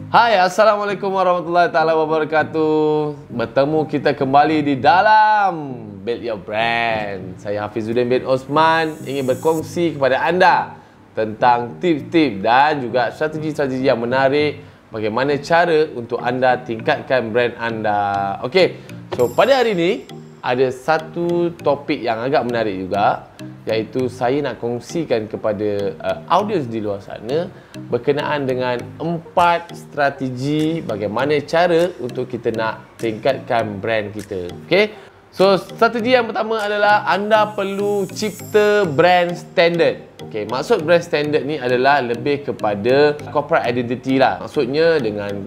Hai, Assalamualaikum warahmatullahi taala wabarakatuh. Bertemu kita kembali di dalam Build Your Brand. Saya Hafizuddin bin Osman ingin berkongsi kepada anda tentang tips-tips dan juga strategi-strategi yang menarik bagaimana cara untuk anda tingkatkan brand anda. Okey, so pada hari ini ada satu topik yang agak menarik juga, iaitu saya nak kongsikan kepada audiens di luar sana berkenaan dengan 4 strategi bagaimana cara untuk kita nak tingkatkan brand kita. Okey. So, strategi yang pertama adalah anda perlu cipta brand standard. Okey, maksud brand standard ni adalah lebih kepada corporate identity lah. Maksudnya dengan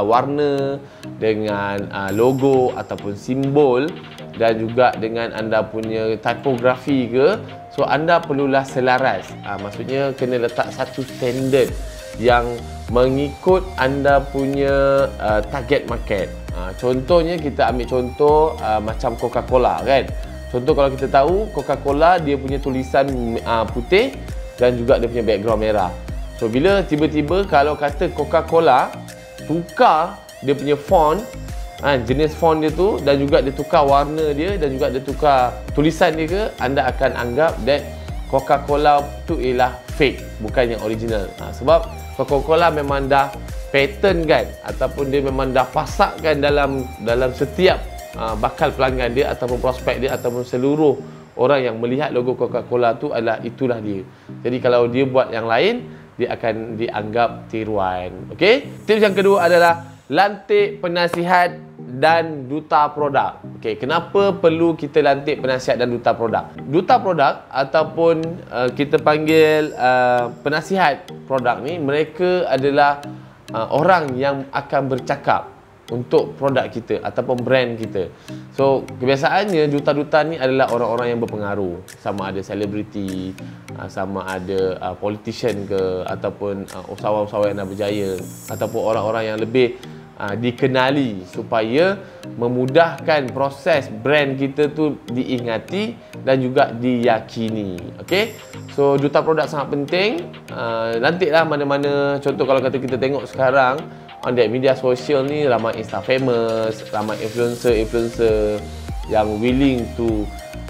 warna, dengan logo ataupun simbol dan juga dengan anda punya tipografi ke. So, anda perlulah selaras. Maksudnya kena letak satu standard yang mengikut anda punya target market. Contohnya kita ambil contoh macam Coca-Cola kan. Contoh kalau kita tahu Coca-Cola dia punya tulisan putih dan juga dia punya background merah. So bila tiba-tiba kalau kata Coca-Cola tukar dia punya font, jenis font dia tu dan juga dia tukar warna dia dan juga dia tukar tulisan dia ke, anda akan anggap that Coca-Cola tu ialah fake, bukan yang original. Sebab Coca-Cola memang dah pattern kan, ataupun dia memang dah pasakkan dalam setiap bakal pelanggan dia ataupun prospek dia ataupun seluruh orang yang melihat logo Coca-Cola tu adalah itulah dia. Jadi kalau dia buat yang lain, dia akan dianggap tiruan. Okey? Tips yang kedua adalah lantik penasihat dan duta produk. Okey, kenapa perlu kita lantik penasihat dan duta produk? Duta produk ataupun kita panggil penasihat produk ni, mereka adalah orang yang akan bercakap untuk produk kita ataupun brand kita. So, kebiasaannya duta-duta ni adalah orang-orang yang berpengaruh. Sama ada selebriti, sama ada politician ke, ataupun usahawan-usahawan yang dah berjaya, ataupun orang-orang yang lebih dikenali supaya memudahkan proses brand kita tu diingati dan juga diyakini. Okey? So, duta produk sangat penting. Lantiklah mana-mana. Contoh kalau kata kita tengok sekarang on the media sosial ni, ramai Insta famous, ramai influencer yang willing to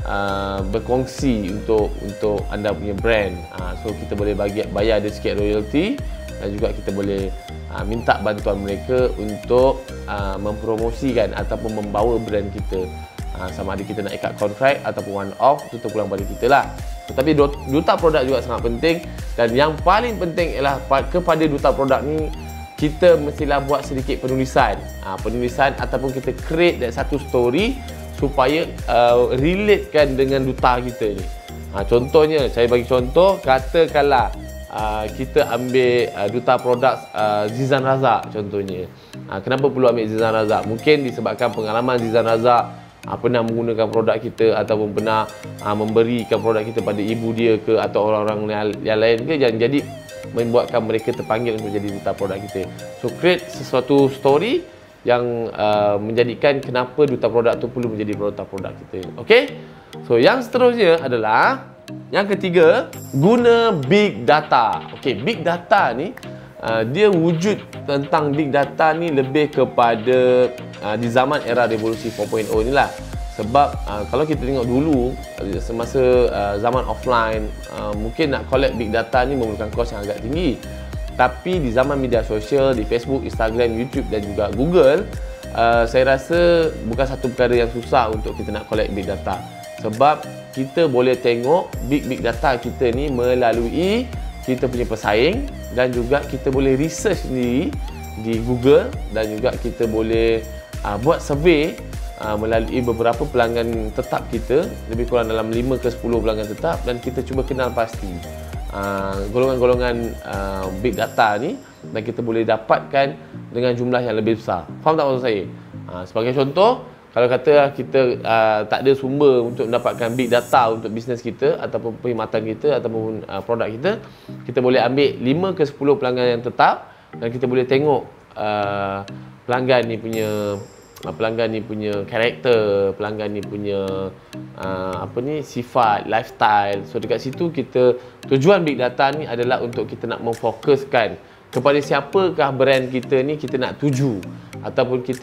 berkongsi untuk anda punya brand. So, kita boleh bayar dia sikit royalty dan juga kita boleh minta bantuan mereka untuk mempromosikan ataupun membawa brand kita. Sama ada kita nak ikat kontrak ataupun one off, itu terpulang pada kita lah. Tetapi duta produk juga sangat penting, dan yang paling penting ialah kepada duta produk ni kita mestilah buat sedikit penulisan. Penulisan ataupun kita create satu story supaya relatekan dengan duta kita ni. Contohnya, saya bagi contoh, katakanlah kita ambil duta produk Zizan Razak contohnya. Kenapa perlu ambil Zizan Razak? Mungkin disebabkan pengalaman Zizan Razak pernah menggunakan produk kita ataupun pernah memberikan produk kita pada ibu dia ke atau orang-orang yang lain ke, yang jadi membuatkan mereka terpanggil untuk menjadi duta produk kita. So, create sesuatu story yang menjadikan kenapa duta produk tu perlu menjadi duta produk kita. Okey? So, yang seterusnya adalah yang ketiga, guna big data. Okey, big data ni dia wujud tentang big data ni lebih kepada di zaman era revolusi 4.0 ni lah. Sebab kalau kita tengok dulu semasa zaman offline, mungkin nak collect big data ni memerlukan kos yang agak tinggi. Tapi di zaman media sosial, di Facebook, Instagram, YouTube dan juga Google, saya rasa bukan satu perkara yang susah untuk kita nak collect big data. Sebab kita boleh tengok big data kita ni melalui kita punya pesaing, dan juga kita boleh research sendiri di Google, dan juga kita boleh buat survey melalui beberapa pelanggan tetap kita, lebih kurang dalam 5 ke 10 pelanggan tetap, dan kita cuba kenal pasti golongan-golongan big data ni, dan kita boleh dapatkan dengan jumlah yang lebih besar. Faham tak maksud saya? Sebagai contoh, kalau kata kita tak ada sumber untuk mendapatkan big data untuk bisnes kita ataupun perkhidmatan kita ataupun produk kita, kita boleh ambil 5 ke 10 pelanggan yang tetap, dan kita boleh tengok pelanggan ni punya karakter, pelanggan ni punya sifat, lifestyle. So dekat situ tujuan big data ni adalah untuk kita nak memfokuskan kepada siapakah brand kita ni kita nak tuju, ataupun kita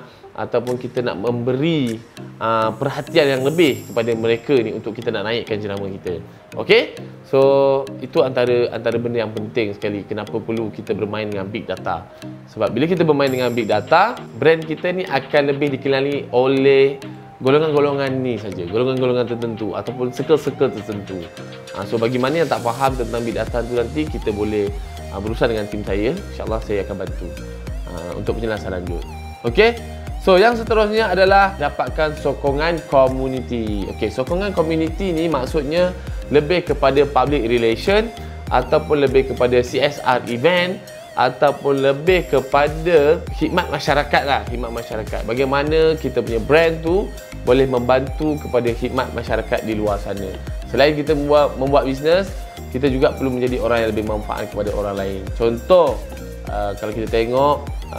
nak memberi perhatian yang lebih kepada mereka ni untuk kita nak naikkan jenama kita. Okey? So itu antara benda yang penting sekali kenapa perlu kita bermain dengan big data. Sebab bila kita bermain dengan big data, brand kita ni akan lebih dikenali oleh golongan-golongan ni saja, golongan-golongan tertentu ataupun circle-circle tertentu. So bagi mana yang tak faham tentang big data tu, nanti kita boleh berusaha dengan tim saya. InsyaAllah saya akan bantu untuk penjelasan lanjut. Okey? So yang seterusnya adalah dapatkan sokongan community. Okey, sokongan community ni maksudnya lebih kepada public relation ataupun lebih kepada CSR event ataupun lebih kepada khidmat masyarakat lah, khidmat masyarakat. Bagaimana kita punya brand tu boleh membantu kepada khidmat masyarakat di luar sana. Selain kita membuat bisnes, kita juga perlu menjadi orang yang lebih manfaat kepada orang lain. Contoh, kalau kita tengok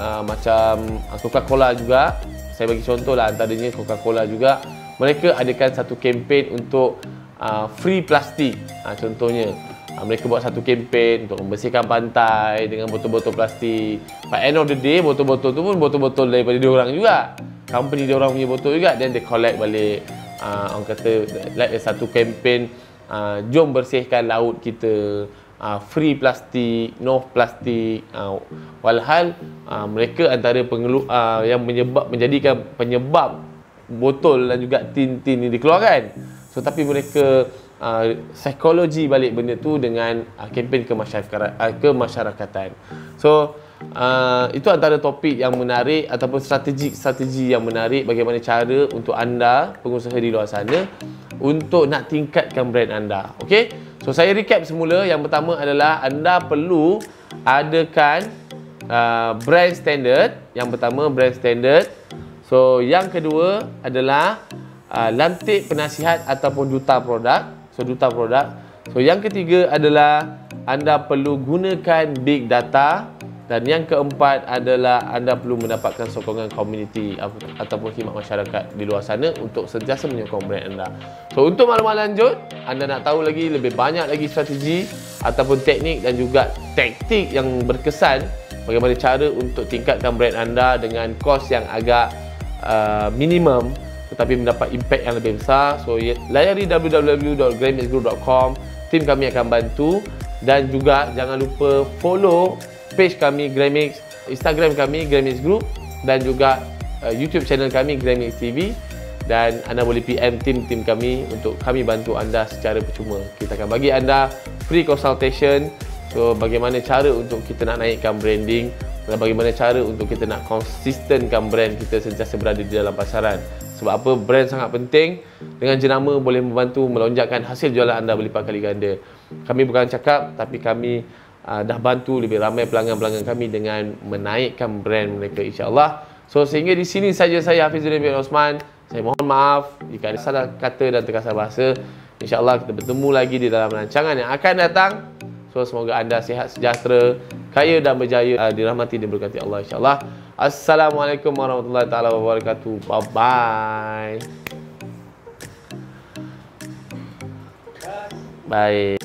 macam Coca-Cola juga, saya bagi contoh lah, antaranya Coca-Cola juga, mereka adakan satu kempen untuk free plastik. Contohnya, mereka buat satu kempen untuk membersihkan pantai dengan botol-botol plastik. By end of the day, botol-botol tu pun botol-botol daripada diorang juga, company diorang punya botol juga, then they collect balik. Orang kata like satu kempen, jom bersihkan laut kita, free plastik, no plastik. Walhal mereka antara yang menjadikan penyebab botol dan juga tin-tin ni dikeluarkan. So tapi mereka psikologi balik benda tu dengan kempen kemasyarakatan. So itu antara topik yang menarik ataupun strategi yang menarik, bagaimana cara untuk anda pengusaha di luar sana untuk nak tingkatkan brand anda. Okey? So saya recap semula. Yang pertama adalah anda perlu adakan brand standard. Yang pertama brand standard. So yang kedua adalah lantik penasihat ataupun duta produk. So duta produk. So yang ketiga adalah anda perlu gunakan big data. Dan yang keempat adalah anda perlu mendapatkan sokongan community ataupun khidmat masyarakat di luar sana untuk sentiasa menyokong brand anda. So untuk maklumat lanjut, anda nak tahu lagi lebih banyak lagi strategi ataupun teknik dan juga taktik yang berkesan bagaimana cara untuk tingkatkan brand anda dengan kos yang agak minimum tetapi mendapat impact yang lebih besar. So layari www.gramixgroup.com. Tim kami akan bantu, dan juga jangan lupa follow page kami Gramix, Instagram kami Gramix Group, dan juga YouTube channel kami Gramix TV, dan anda boleh PM tim kami untuk kami bantu anda secara percuma. Kita akan bagi anda free consultation. So bagaimana cara untuk kita nak naikkan branding dan bagaimana cara untuk kita nak konsistenkan brand kita sentiasa berada di dalam pasaran. Sebab apa? Brand sangat penting. Dengan jenama boleh membantu melonjakkan hasil jualan anda berlipat kali ganda. Kami bukan cakap, tapi kami dah bantu lebih ramai pelanggan-pelanggan kami dengan menaikkan brand mereka, insya-Allah. So sehingga di sini saja saya Hafizuddin bin Osman. Saya mohon maaf jika ada salah kata dan terkasar bahasa. Insya-Allah kita bertemu lagi di dalam rancangan yang akan datang. So semoga anda sihat sejahtera, kaya dan berjaya, dirahmati dan berkati Allah, insya-Allah. Assalamualaikum warahmatullahi taala wabarakatuh. Bye bye. Bye.